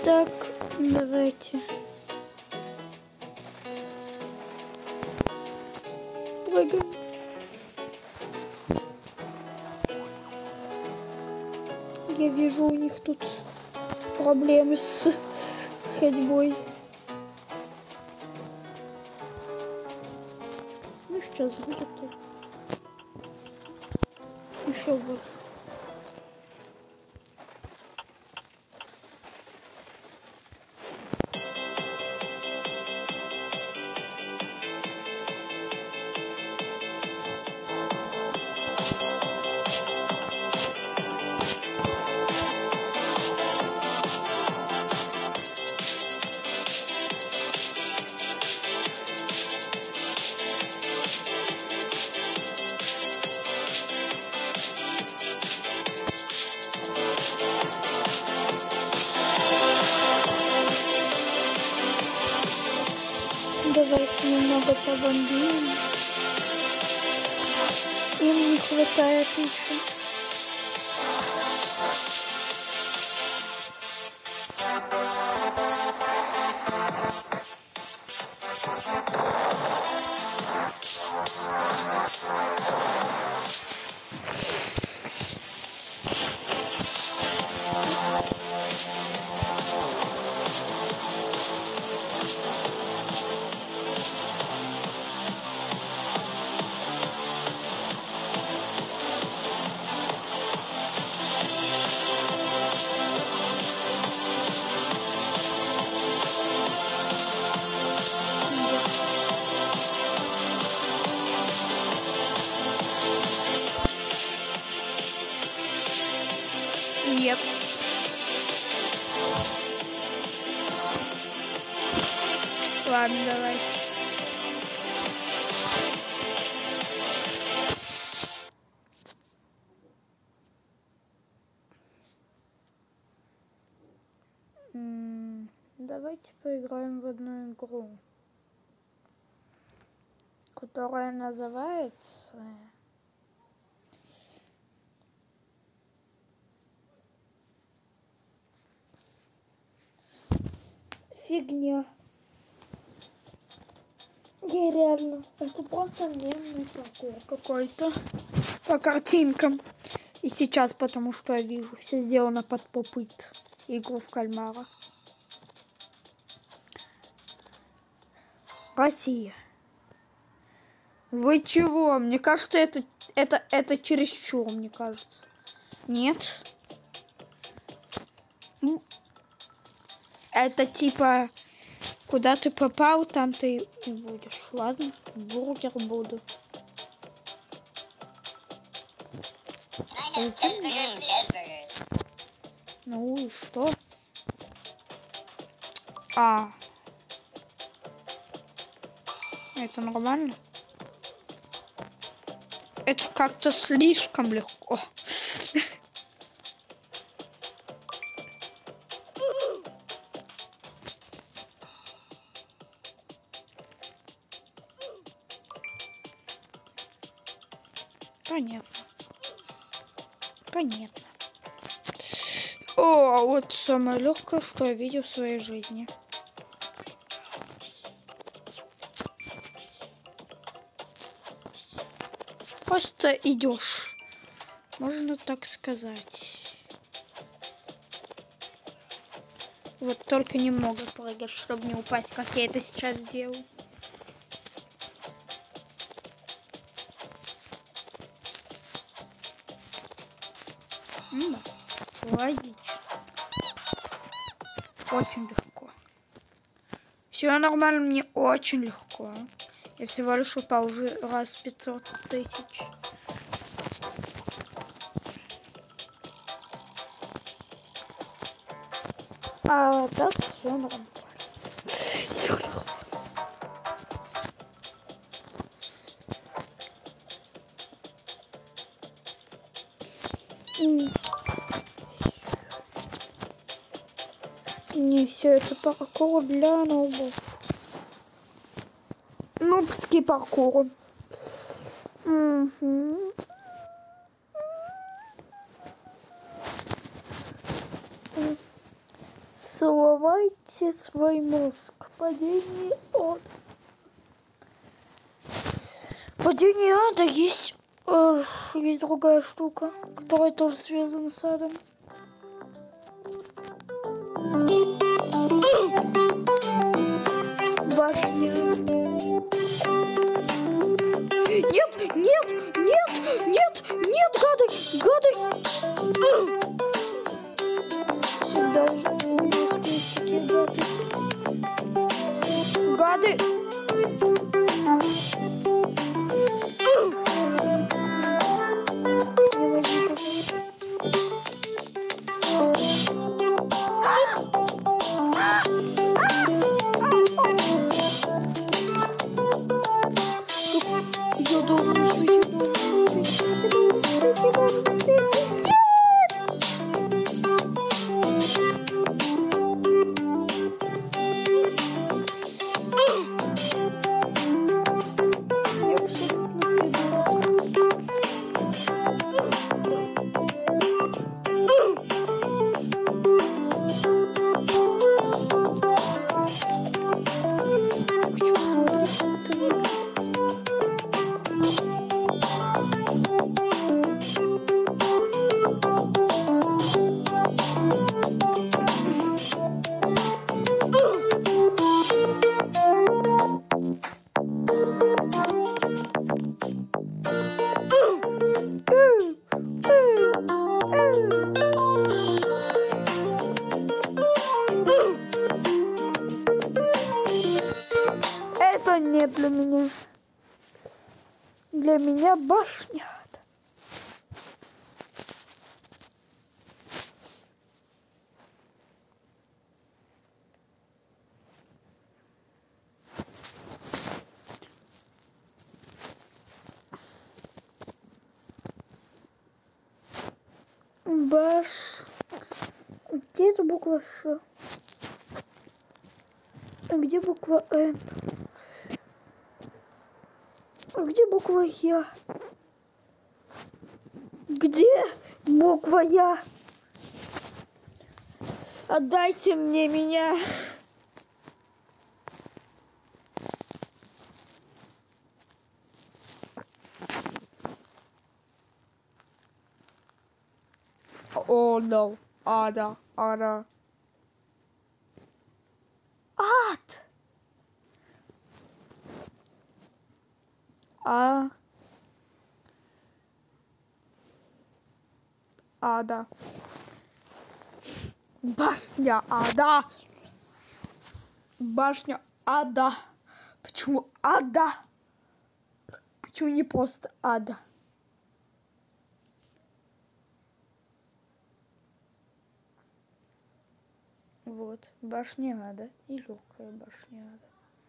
Так, давайте. Прыгаем. Я вижу, у них тут проблемы с ходьбой. Ну, сейчас будет тут. Еще больше. Давайте немного побомбим. Им не хватает еще. Нет. Ладно, давайте. Давайте поиграем в одну игру, которая называется фигня. Я реально, это просто мемный паркур какой-то по картинкам. И сейчас, потому что я вижу, все сделано под попыт игру в кальмара. Россия. Вы чего? Мне кажется, это чересчур, мне кажется. Нет? Это типа, куда ты попал, там ты и будешь. Ладно, бургер буду. Ну и что? Это нормально? Это как-то слишком легко. Понятно. Понятно. О, вот самое легкое, что я видел в своей жизни. Просто идешь, можно так сказать. Вот только немного прыгать, чтобы не упасть, как я это сейчас делаю. Логично. Очень легко. Все нормально, мне очень легко. Я всего лишь упал уже раз 500 тысяч. А так все нормально. Все нормально. Не все это паркур для нубов. Нубский паркур. Слово Уберите свой мозг. Падение ада. Падение ада есть другая штука, которая тоже связана с адом. Башня. Нет, нет, нет, нет, нет, гады, гады. Всегда же знаю, что есть такие гады. Гады. Ненавижу. Я должен успеть, я должен успеть. Это не для меня. Для меня башня. Баш. Где эта буква Ш? А где буква Н? А где буква Я? Где буква Я? Отдайте мне меня. О, no. Ада, ада. Ад. Ада. Башня ада. Башня ада. Почему ада? Почему не просто ада? Вот, башня ада и легкая башня ада.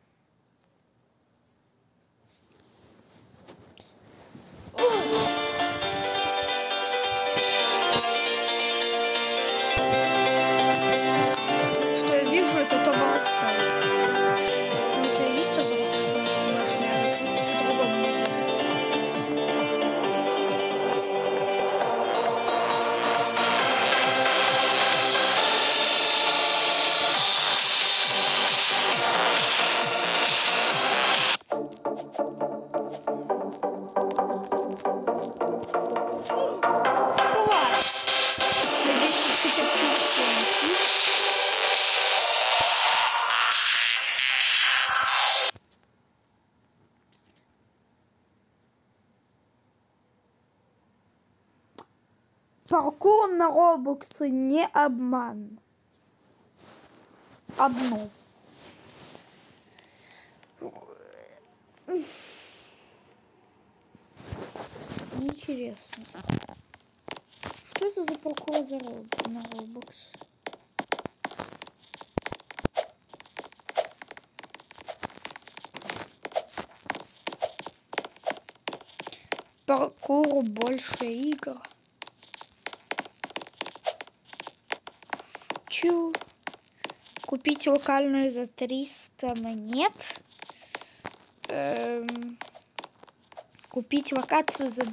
Что я вижу, это товарство. Но это и есть товарство. Башня ада, в принципе, по-другому называется. Паркур на Роблоксе не обман. Обман. Интересно. Что это за паркур на Роблокс? Паркур больше игр. Чу. Купить локальную за 300 монет. Купить локацию за...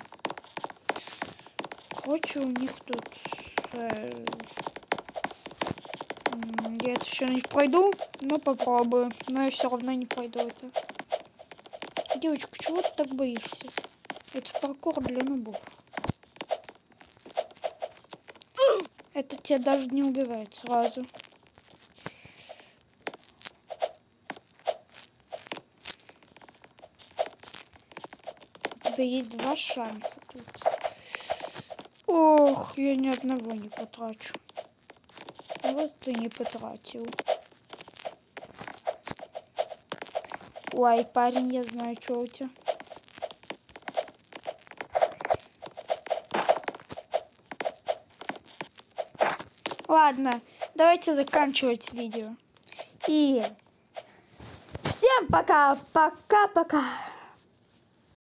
Короче, у них тут Я это еще не пройду, но попробую. Но я все равно не пройду это. Девочка, чего ты так боишься? Это паркур для нубов. Это тебя даже не убивает сразу. У тебя есть 2 шанса тут. Ох, я ни одного не потрачу. Вот ты не потратил. Ой, парень, я знаю, что у тебя. Ладно, давайте заканчивать видео. И всем пока, пока-пока.